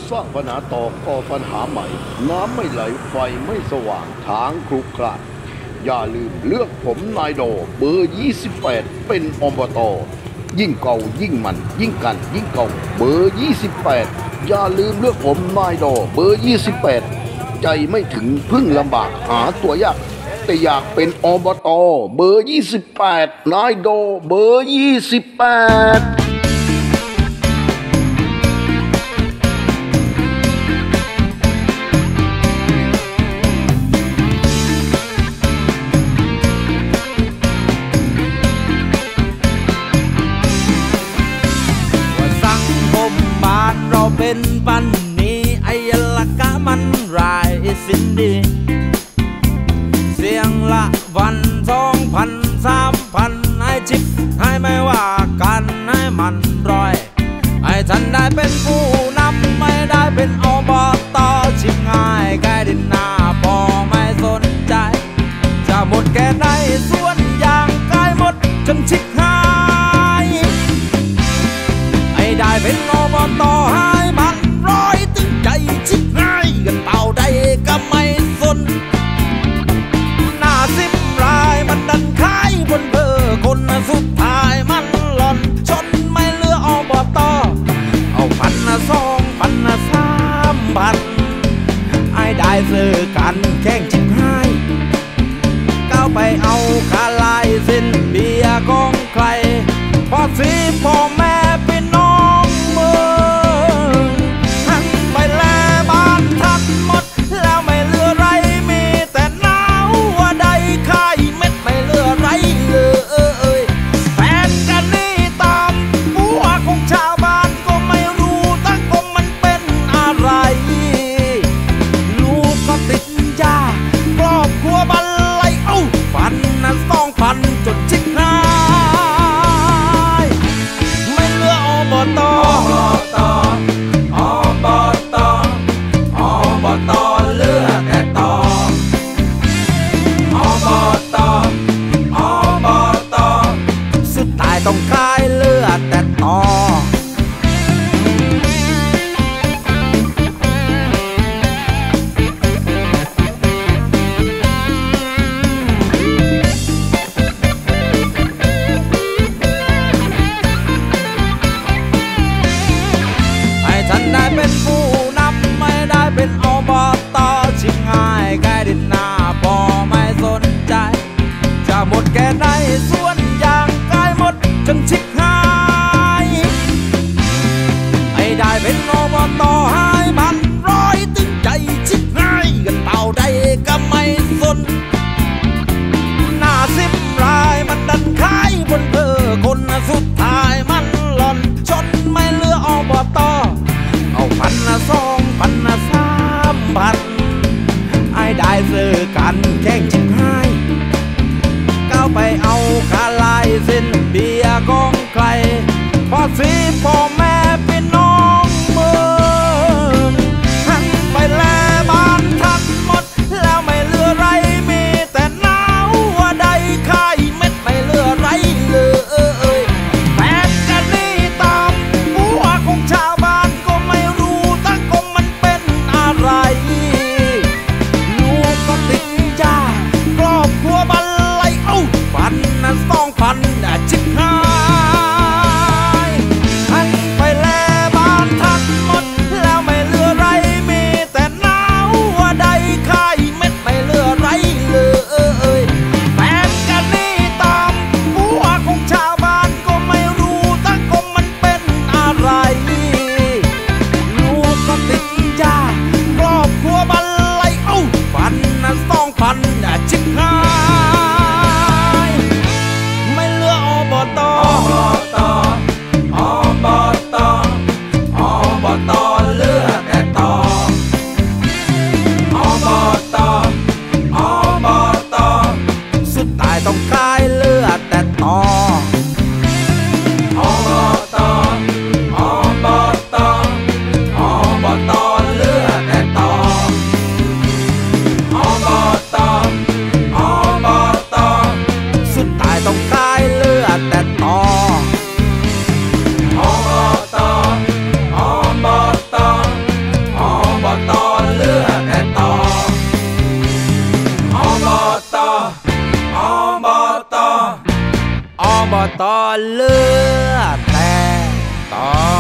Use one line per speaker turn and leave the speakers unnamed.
สร้างปัญหาต่อก่อปัญหาใหม่น้ำไม่ไหลไฟไม่สว่างทางครุขระอย่าลืมเลือกผมนายโดเบอร์28เป็นอบตยิ่งเก่ายิ่งมันยิ่งกันยิ่งเก่าเบอร์28อย่าลืมเลือกผมนายโดเบอร์28ใจไม่ถึงพึ่งลำบากหาตัวยากแต่อยากเป็นอบตเบอร์28นายโดเบอร์28
เป็นปันนี้ไอ้ละกะมันรายสิ้นดีเสียงละวัน2,000 3,000ให้ชิปให้ไม่ว่ากันให้มันร้อยไอ้ฉันได้เป็นผู้นำไม่ได้เป็นอบตชิบง่ายแค่ดินหน้าพอไม่สนใจจะหมดแค่ไหนส่วนอย่างกายหมดจนชิบหายไอ้ได้เป็นอบตให้มันร้อยตึงใจชิบง่ายกันเต่าใดก็ไม่สนหน้าสิบรายมันดันขายบนเพอคนสุดท้ายมันหล่อนชนไม่เหลืออบตเอา1,000 2,000 3,000ไอ้ได้ซื้อกันแข่งชิบง่ายก้าวไปเอาคาลายเส้นเบียร์ของใครพอสิพ่อแม่เป็นน้องเมืองหันไปแลบ้านทัดหมดแล้วไม่เหลือไรมีแต่หนาวว่าใดขายเม็ดไม่เหลือไรเลยแฟนกันนี่ตามผัวของชาวบ้านก็ไม่รู้ตั้งคงมันเป็นอะไรลูกก็ติดยาครอบครัวบันไลเอ้าฟันนั้น2,000จนชิบหายไม่เหลืออบตเหลือแต่ตออบตสุดท้ายต้องขายเหลือแต่ตอฉันได้เป็นผู้นำไม่ได้เป็นอบตชิบง่ายแค่ดินหน้าพอไม่สนใจจะหมดแค่ไหนส่วนอย่างกายหมดจนชิบหายไอ้ได้เป็นอบตให้มันร้อยตึงใจชิบง่ายกันเต่าใดก็ไม่สนหน้าสิบรายมันดันขายบนเพอคนสุดท้ายมันหล่อนชนไม่เหลืออบตเอา1,000 2,000 3,000ไอ้ได้ซื้อกันแข่งชิบหายก้าวไปเอาคาลายเส้นเบียร์ของใครพอสิพ่อแม่เป็นน้องเมืองหันไปแลบ้านทัดหมดแล้วไม่เหลือไรมีแต่หนาวว่าใดขายเม็ดไม่เหลือไรเลยแฟนกันนี่ตามผัวของชาวบ้านก็ไม่รู้ตั้งคงมันเป็นอะไรลูกก็ติดยาครอบครัวบันไลเอ้า1,000 2,000ชิบหายหันตอบตอบตเลือดแทงต่อ